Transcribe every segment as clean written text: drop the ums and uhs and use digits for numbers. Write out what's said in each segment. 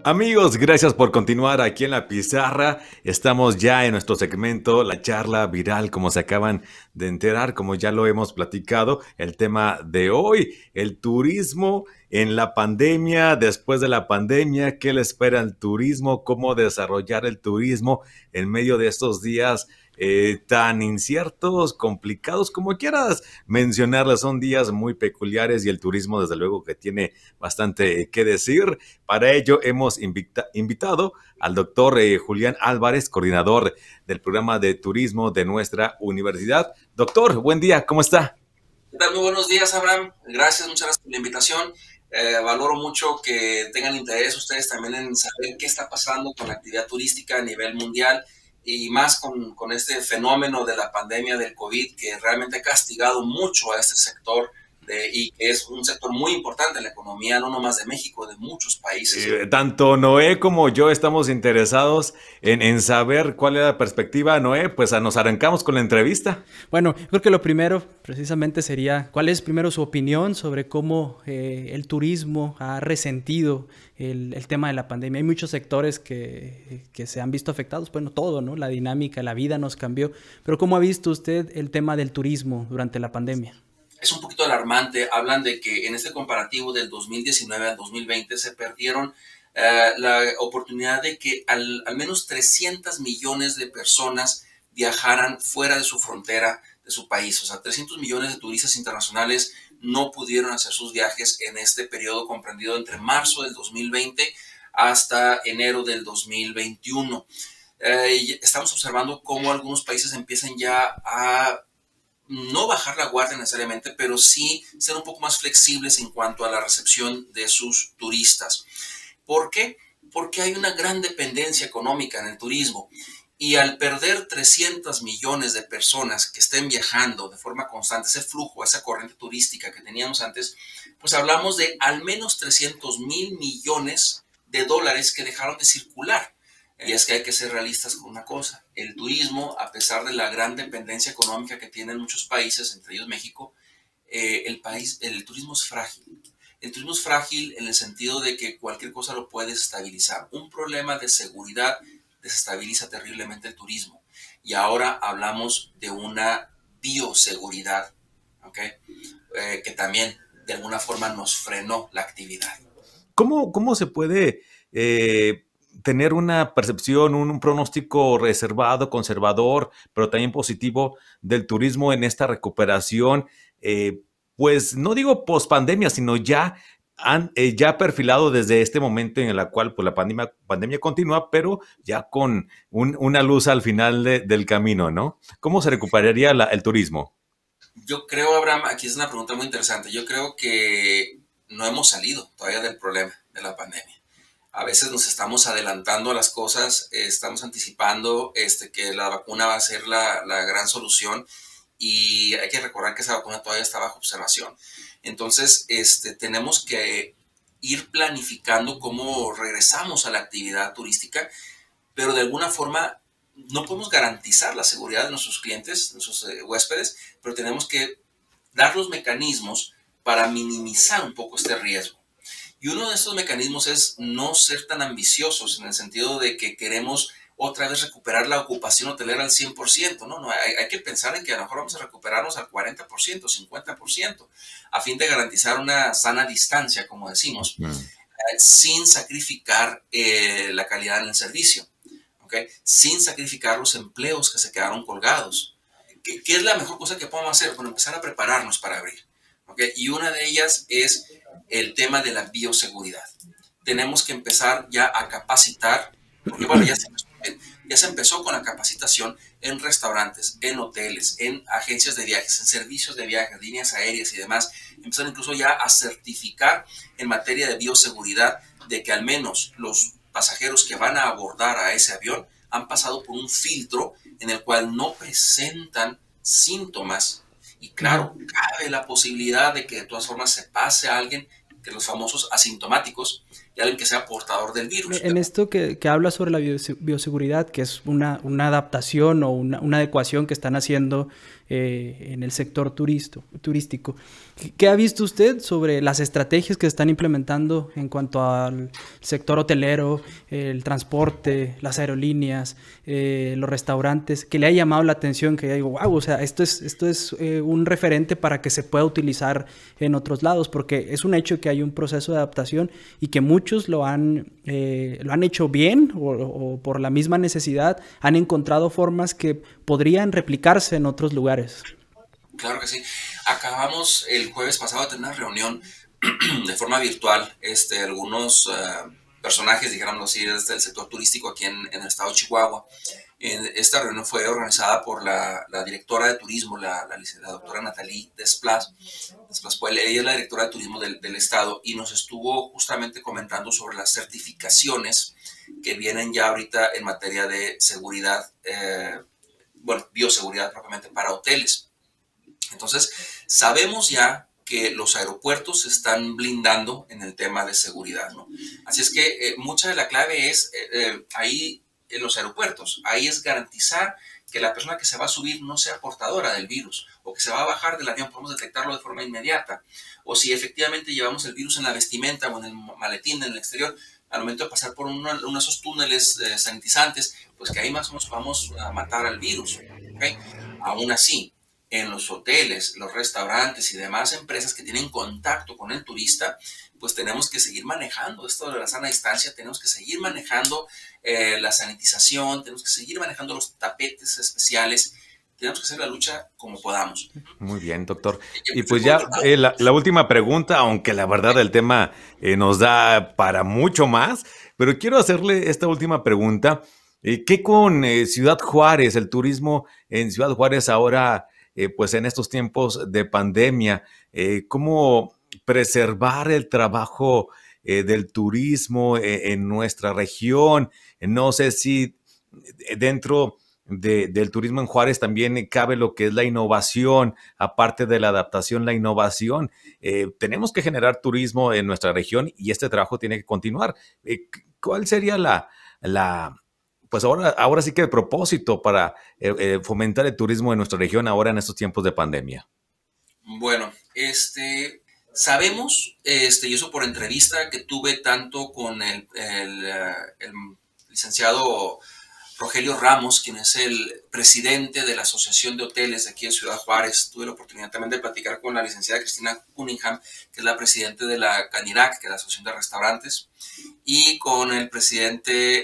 Amigos, gracias por continuar aquí en la pizarra. Estamos ya en nuestro segmento, la charla viral, como se acaban de enterar, como ya lo hemos platicado, el tema de hoy, el turismo en la pandemia, después de la pandemia, ¿qué le espera al turismo? ¿Cómo desarrollar el turismo en medio de estos días tan inciertos, complicados, como quieras mencionarlas? Son días muy peculiares y el turismo, desde luego, que tiene bastante que decir. Para ello hemos invitado al doctor Julián Álvarez, coordinador del programa de turismo de nuestra universidad. Doctor, buen día, ¿cómo está? ¿Qué tal? Muy buenos días, Abraham. Gracias, muchas gracias por la invitación. Valoro mucho que tengan interés ustedes también en saber qué está pasando con la actividad turística a nivel mundial y más con este fenómeno de la pandemia del COVID que realmente ha castigado mucho a este sector y que es un sector muy importante en la economía, no nomás de México, de muchos países. Tanto Noé como yo estamos interesados en saber cuál es la perspectiva. Noé, pues nos arrancamos con la entrevista. Bueno, creo que lo primero precisamente sería, ¿cuál es primero su opinión sobre cómo el turismo ha resentido el tema de la pandemia? Hay muchos sectores que se han visto afectados, bueno, todo, ¿no? La dinámica, la vida nos cambió, pero ¿cómo ha visto usted el tema del turismo durante la pandemia? Es un poquito alarmante. Hablan de que en este comparativo del 2019 al 2020 se perdieron la oportunidad de que al menos 300 millones de personas viajaran fuera de su frontera, de su país. O sea, 300 millones de turistas internacionales no pudieron hacer sus viajes en este periodo comprendido entre marzo del 2020 hasta enero del 2021. Estamos observando cómo algunos países empiezan ya a no bajar la guardia necesariamente, pero sí ser un poco más flexibles en cuanto a la recepción de sus turistas. ¿Por qué? Porque hay una gran dependencia económica en el turismo y al perder 300 millones de personas que estén viajando de forma constante, ese flujo, esa corriente turística que teníamos antes, pues hablamos de al menos 300,000 millones de dólares que dejaron de circular. Y es que hay que ser realistas con una cosa. El turismo, a pesar de la gran dependencia económica que tienen muchos países, entre ellos México, el turismo es frágil. El turismo es frágil en el sentido de que cualquier cosa lo puede desestabilizar. Un problema de seguridad desestabiliza terriblemente el turismo. Y ahora hablamos de una bioseguridad, ¿ok? Que también de alguna forma nos frenó la actividad. ¿Cómo se puede tener una percepción, un pronóstico reservado, conservador, pero también positivo del turismo en esta recuperación? Pues no digo post pandemia, sino ya perfilado desde este momento en el cual pues, la pandemia continúa, pero ya con una luz al final del camino, ¿no? ¿Cómo se recuperaría el turismo? Yo creo, Abraham, aquí es una pregunta muy interesante. Yo creo que no hemos salido todavía del problema de la pandemia. A veces nos estamos adelantando a las cosas, estamos anticipando que la vacuna va a ser la gran solución y hay que recordar que esa vacuna todavía está bajo observación. Entonces, tenemos que ir planificando cómo regresamos a la actividad turística, pero de alguna forma no podemos garantizar la seguridad de nuestros clientes, nuestros huéspedes, pero tenemos que dar los mecanismos para minimizar un poco este riesgo. Y uno de estos mecanismos es no ser tan ambiciosos en el sentido de que queremos otra vez recuperar la ocupación hotelera al 100%, ¿no? Hay que pensar en que a lo mejor vamos a recuperarnos al 40%, 50%, a fin de garantizar una sana distancia, como decimos, sin sacrificar la calidad en el servicio, ¿ok? Sin sacrificar los empleos que se quedaron colgados. ¿Qué es la mejor cosa que podemos hacer? Bueno, empezar a prepararnos para abrir, ¿ok? Y una de ellas es el tema de la bioseguridad. Tenemos que empezar ya a capacitar, porque bueno, ya se empezó con la capacitación en restaurantes, en hoteles, en agencias de viajes, en servicios de viajes, líneas aéreas y demás. Empezaron incluso ya a certificar en materia de bioseguridad de que al menos los pasajeros que van a abordar a ese avión han pasado por un filtro en el cual no presentan síntomas. Y claro, cabe la posibilidad de que de todas formas se pase a alguien, que los famosos asintomáticos, y alguien que sea portador del virus. En esto que habla sobre la bioseguridad, que es una adaptación o una adecuación que están haciendo en el sector turístico, ¿qué ha visto usted sobre las estrategias que se están implementando en cuanto al sector hotelero, el transporte, las aerolíneas, los restaurantes, que le ha llamado la atención, que ya digo, wow, o sea, esto es un referente para que se pueda utilizar en otros lados, porque es un hecho que hay un proceso de adaptación y que muchos lo han hecho bien o por la misma necesidad han encontrado formas que podrían replicarse en otros lugares. Claro que sí. Acabamos el jueves pasado de tener una reunión de forma virtual. Algunos personajes, digámoslo así, desde el sector turístico aquí en el estado de Chihuahua. Esta reunión fue organizada por la directora de turismo, la doctora Nathalie Desplas. Ella es la directora de turismo del estado y nos estuvo justamente comentando sobre las certificaciones que vienen ya ahorita en materia de seguridad, bioseguridad propiamente para hoteles. Entonces, sabemos ya que los aeropuertos se están blindando en el tema de seguridad, ¿no? Así es que mucha de la clave es ahí en los aeropuertos. Ahí es garantizar que la persona que se va a subir no sea portadora del virus, o que se va a bajar del avión, podemos detectarlo de forma inmediata. O si efectivamente llevamos el virus en la vestimenta o en el maletín en el exterior, al momento de pasar por uno de esos túneles sanitizantes, pues que ahí más o menos vamos a matar al virus, ¿okay? Aún así, en los hoteles, los restaurantes y demás empresas que tienen contacto con el turista, pues tenemos que seguir manejando esto de la sana distancia, tenemos que seguir manejando la sanitización, tenemos que seguir manejando los tapetes especiales, tenemos que hacer la lucha como podamos. Muy bien, doctor. Y pues ya la última pregunta, aunque la verdad el tema nos da para mucho más, pero quiero hacerle esta última pregunta. ¿Qué con Ciudad Juárez, el turismo en Ciudad Juárez ahora, pues en estos tiempos de pandemia? ¿Cómo preservar el trabajo del turismo en nuestra región? No sé si dentro del turismo en Juárez también cabe lo que es la innovación, aparte de la adaptación, la innovación. Tenemos que generar turismo en nuestra región y este trabajo tiene que continuar. ¿Cuál sería pues ahora sí que el propósito para fomentar el turismo en nuestra región ahora en estos tiempos de pandemia? Bueno, sabemos, y eso por entrevista que tuve tanto con el licenciado Rogelio Ramos, quien es el presidente de la Asociación de Hoteles de aquí en Ciudad Juárez. Tuve la oportunidad también de platicar con la licenciada Cristina Cunningham, que es la presidenta de la CANIRAC, que es la Asociación de Restaurantes, y con el presidente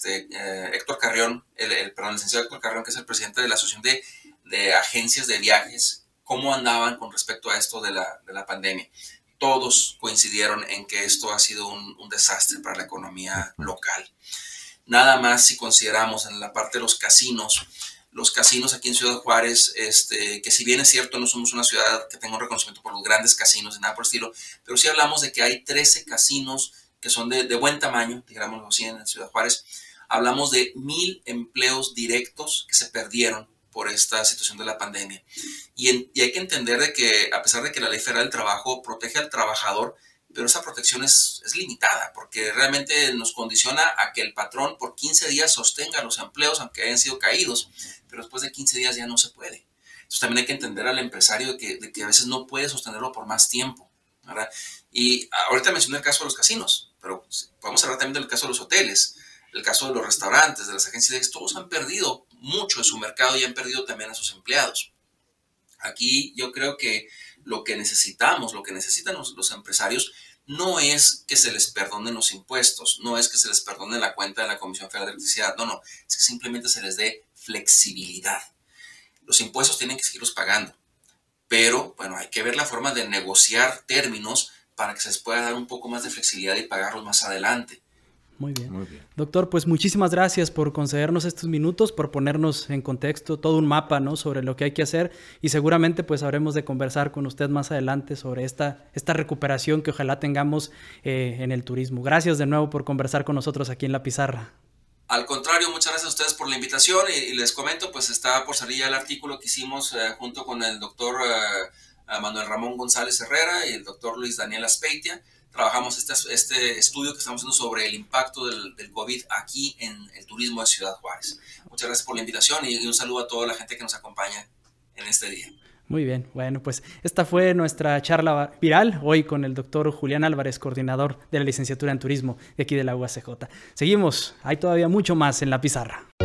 Héctor Carrión, el licenciado Héctor Carrión, que es el presidente de la Asociación de Agencias de Viajes, cómo andaban con respecto a esto de la pandemia. Todos coincidieron en que esto ha sido un desastre para la economía local. Nada más si consideramos en la parte de los casinos aquí en Ciudad Juárez, que si bien es cierto no somos una ciudad que tenga un reconocimiento por los grandes casinos y nada por el estilo, pero sí hablamos de que hay 13 casinos que son de buen tamaño, digámoslo así, en Ciudad Juárez. Hablamos de 1,000 empleos directos que se perdieron por esta situación de la pandemia. Y hay que entender de que a pesar de que la Ley Federal del Trabajo protege al trabajador, pero esa protección es limitada, porque realmente nos condiciona a que el patrón por 15 días sostenga los empleos, aunque hayan sido caídos, pero después de 15 días ya no se puede. Entonces también hay que entender al empresario de que a veces no puede sostenerlo por más tiempo, ¿verdad? Y ahorita mencioné el caso de los casinos, pero podemos hablar también del caso de los hoteles, el caso de los restaurantes, de las agencias de viajes. Todos han perdido mucho de su mercado y han perdido también a sus empleados. Aquí yo creo que lo que necesitan los empresarios no es que se les perdonen los impuestos, no es que se les perdone la cuenta de la Comisión Federal de Electricidad, no, es que simplemente se les dé flexibilidad. Los impuestos tienen que seguirlos pagando, pero bueno, hay que ver la forma de negociar términos para que se les pueda dar un poco más de flexibilidad y pagarlos más adelante. Muy bien. Muy bien. Doctor, pues muchísimas gracias por concedernos estos minutos, por ponernos en contexto todo un mapa, ¿no?, sobre lo que hay que hacer, y seguramente pues habremos de conversar con usted más adelante sobre esta recuperación que ojalá tengamos en el turismo. Gracias de nuevo por conversar con nosotros aquí en La Pizarra. Al contrario, muchas gracias a ustedes por la invitación y les comento, pues está por salir ya el artículo que hicimos junto con el doctor Manuel Ramón González Herrera y el doctor Luis Daniel Aspeitia. trabajamos este estudio que estamos haciendo sobre el impacto del COVID aquí en el turismo de Ciudad Juárez. Muchas gracias por la invitación y un saludo a toda la gente que nos acompaña en este día. Muy bien, bueno, pues esta fue nuestra charla viral hoy con el doctor Julián Álvarez, coordinador de la licenciatura en turismo de aquí de la UACJ. Seguimos, hay todavía mucho más en la pizarra.